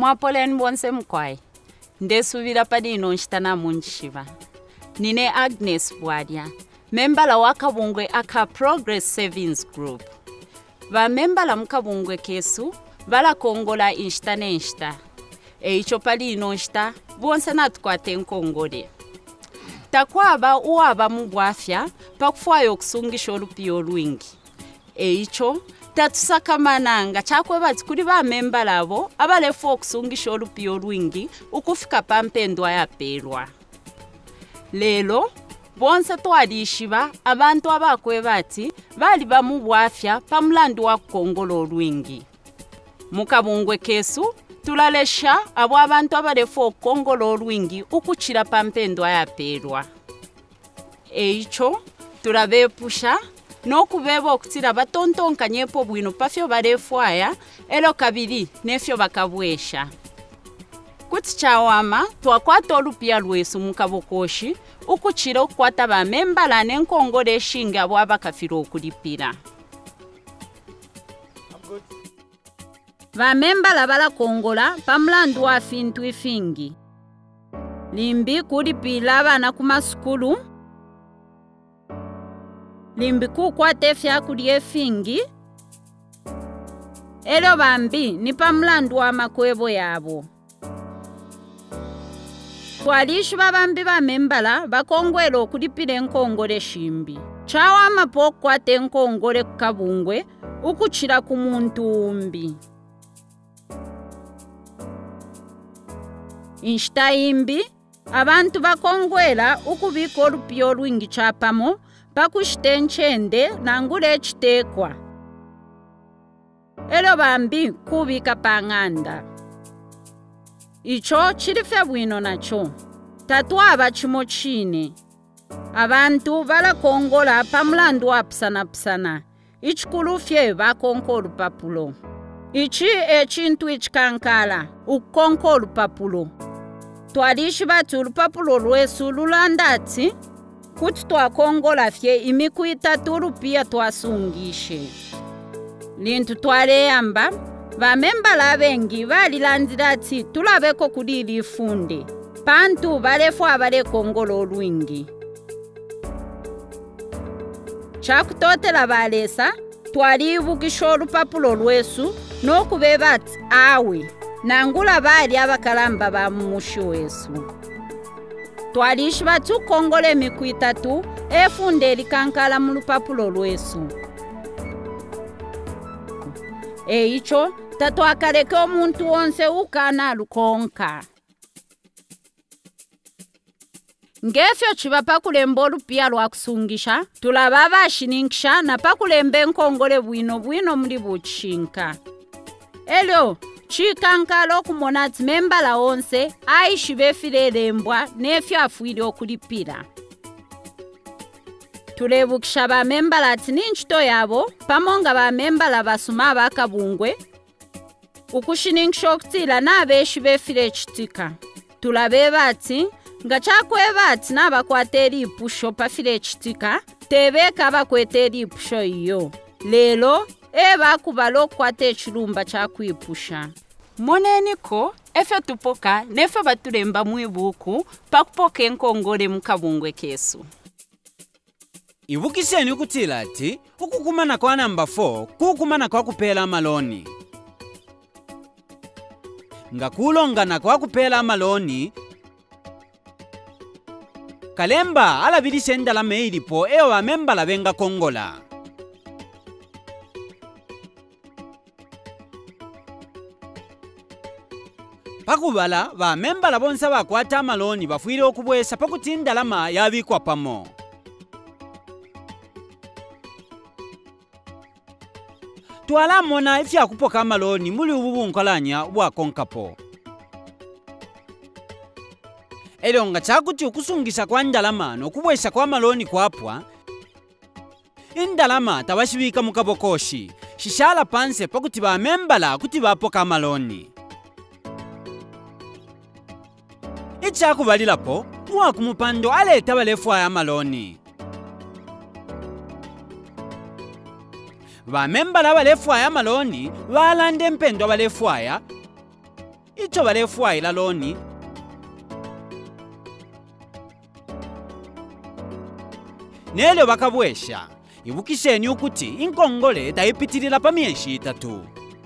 Mwapolen bonse mkwai. Ndesuvira padino nshitana munchiva. Nine Agnes Bwadia, member la wakabungwe aka Progress Savings Group. Va member la mkabungwe kesu, vala kongola inshitane nshita. Eicho padino nshita, bonse natukwate nkongole. Takwaba uwaba mubwafya, pakufuayo kusungisha olupiyo lwingi. Eicho, tatusakamananga chakwe bati kuri ba member labo abalefu okusungisha olupiyo lwingi ukufika pampendwa yapelwa. Lelo bonse twadishiba abantu abakwe bati bali bamubwafya pamulandu wa kukongola olwingi. Mukabungwe kesu tulalesha abo abantu abalefu okukongola olwingi ukuchira pampendwa yapelwa. Eicho turabepusha nokubeba okutira batontonka nyepo bwino pafyo balefwaya elo kabiri nefyo bakabwesha. Kuti chawama twakwata olupiya lwesu mukabokoshi ukuchira okukwata ba memba la nenkongole shinga abo abakafira okulipira. Ba memba la bala kongola pamulandu wa fintu ifingi. Limbi kulipira abana kumasukulu. Limbi kukwate fyakulya efingi. Elo bambi ni pamulandu wa makwebo yabo. Twalishu babambi ba membala bakongwela okulipira enkongole shimbi. Chawama pokwate enkongole kukabungwe ukuchira ku muntu umbi. Inshita imbi abantu bakongwela ukubika olupiyo olwingi chapamo pakushite nchende nangule chitekwa. Elo bambi kubika panganda. Icho chilifya bwino nacho. Tatwaba chimo chine. Abantu bala kongola pamulandu wa pisana. Ichikulufye bakonko olupapulo. Ichi echintu ichikankala ukonko olupapulo. Twalishi bati olupapulo lwesu lulandati kuti twakongola fye imiku itatu olupiya twasungishe. Lintu twaleyamba bamemba labengi balilandira ati tulabeko kulili ifunde. Pantu balefu abale kongola olwingi. Chakutotela balesa twalibukisha olupapulo lwesu nokubeba ati awe nangula bali abakalamba ba mumushi wesu. Twalishi batu kongola emiku itatu efunde elikankala mu lupapulo lwesu. Eicho tatwakaleke omuntu wonse ukana lukonka. Ngefyo chiba pakulemba olupiya lwa kusungisha, tulaba bashiningisha na pakulemba enkongole bwino muli buchishinka. Elo, chikankala okumona ati membala onse aishi befirelembwa nefyo afuire okulipira. Tulebukisha ba membala ati ninchito yabo pamonga ba membala basuma bakabungwe ukushiningisha okutila nabeshi befire chitika. Tulabeba ati nga chakweba ati nabakwate eripusho pafire chitika tebeka bakwete eripusho iyo. Lelo eba kubala okukwata echilumba chakwipusha. Moneniko efyo tupoka nefyo batulemba mwibuku pakupoka enkongole mukabungwe kesu. Ibukiseni ukutila ati ukukumana kwa namba 4 kukumana kwa kupela amaloni. Nga kulongana kwa kupela amaloni kalemba alabilishe ndalama ilipo ewa memba labenga kongola. Pakubala ba memba labonsa bakwata amaloni bafuire okubwesa pakuti ndalama yabikwa pamo. Twala mona ifya kupoka amaloni muli ububunkolanya bwa konkapo. Elonga chakuti ukusungisha kwa ndalama nokubwesha kwa amaloni kwapwa. Indalama tabashibika mukabokoshi shishala panse pakuti ba membala kuti bapoka amaloni. Ichakubalilapo mwakumupando aleta balefu aya amaloni. Ba membala balefu aya amaloni balande mpendo balefu aya icho balefwayila loni nelyo bakabwesha ibukisheni ukuti inkongole tayipitilila pa myezi 3.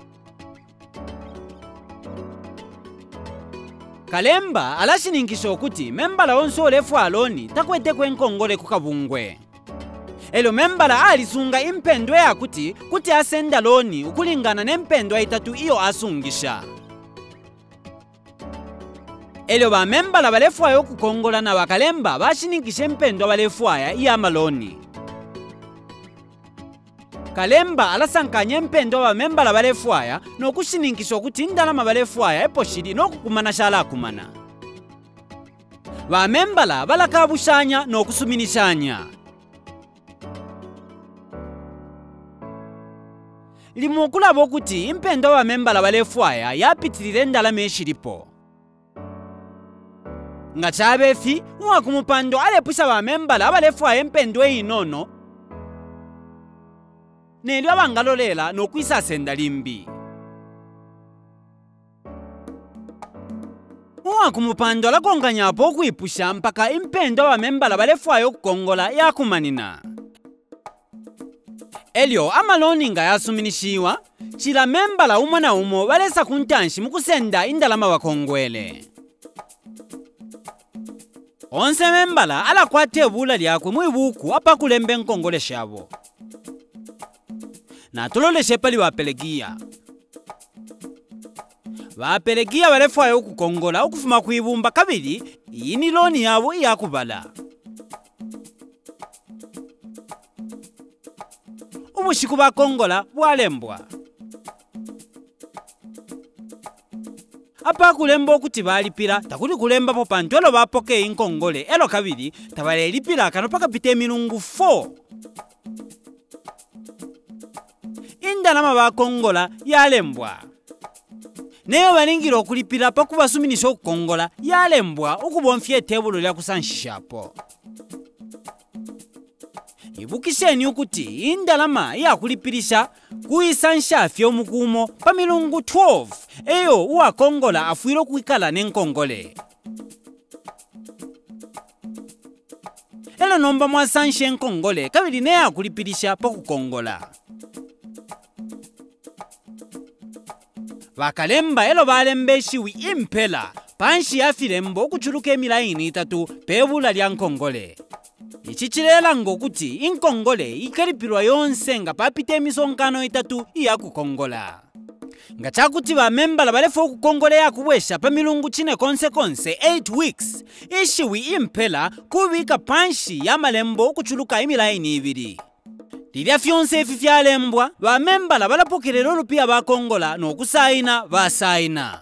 Kalemba alashiningisha okuti membala onse olefwa loni takwete kwenkongole kukabungwe. Elo membala alisunga impendwe yakuti kuti asenda loni ukulingana nempendwa 3 iyo asungisha. Elo ba membala balefwayo kukongola na bakalemba bashiningisha impendwa balefwaya iya maloni. Kalemba alasankanya empendwa ba membala balefwaya nokushiningisha okuti indalama balefwaya eposhili nokukumana shala kumana. Ba membala balakabushanya nokusuminishanya. Limukulaba okuti impendwa ba membala balefwaya yapitilile endalama eshilipo. Nga chabefi uwakumupando alepusha ba membala abalefwaya empendwe inono nelyo abangalolela nokwisasenda limbi. Uwakumupando alakonganyapo okwipusha mpaka impendwa ba membala balefwayo okukongola yakumanina. Elyo amaloni nga yasuminishiwa chila membala umo na umo balesa kuntanshi mukusenda indalama bakongwele. Onse membala alakwate ebula lyakwe mwibuku apa kulembe nkongole shabo. Na tuloleshe pali bapelegia. Bapelegia balefwayo okukongola okufuma kuibumba kabiri iyi ni loni yabo iyakubala. Ubushiku bakongola bwalembwa. Apa kulemba okuti balipira takuli kulemba po pantwelo bapoke inkongole elo kabiri tabale lipira kano paka pite milungu 4. Indalama bakongola yalembwa. Neyo balingiro okulipira pa kubasuminisha okukongola yalembwa okubonfya etebulu lya kusanshishapo. Ibukisheni ukuti indalama yakulipirisha kuisanshafya omukumo pa milungu 12 eyo uwakongola afuiro kuikala nenkongole. Elo nomba mwasanshe enkongole kabiri ne yakulipirisha pa kukongola. Bakalemba elo balembeshiwi impela panshi yafilembo okuchuluka emilaini 3 pebula lya nkongole. Ichichilela ngokuti inkongole ikalipirwa yonse nga papite emisonkano 3 iyakukongola. Nga chakuti ba membala balefo okukongola yakubwesha pa milungu 4 konse 8 weeks ishiwi impela kubika panshi ya malembo okuchuluka emilaini 2. Lilya fyonse efi fyalembwa ba membala balapokelera olupya bakongola n'okusayina basayina.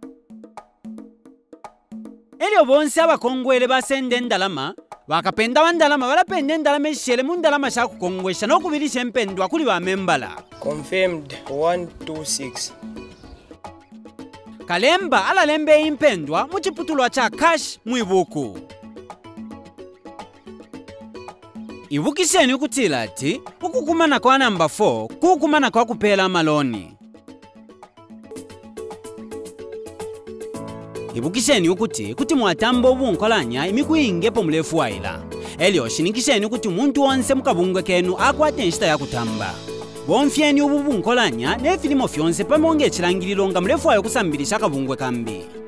Elyo bonse abakongwele basende endalama bakapenda bandalama balapenda endalama eshele mu ndalama shakukongwesha n'okubirisha empendwa kuli ba membala. Confirmed 126. Kalemba alalembe impendwa mu chiputulwa cha cash mwibuku. Ibukisheni ukutila ati ukukumana kwa namba 4 kukumana kwa kupela maloni. Ibukisheni ukuti kuti mwatambo obunkolanya imikuyingepo mulefu waila. Elyo shinikisheni kuti muntu wonse mukabungwe kenu akwate nshita ya kutamba. Bonfyeni obubunkolanya nefilimo fyonse pamonge chilangililo nga mulefu wayo kusambilisha kabungwe kambi.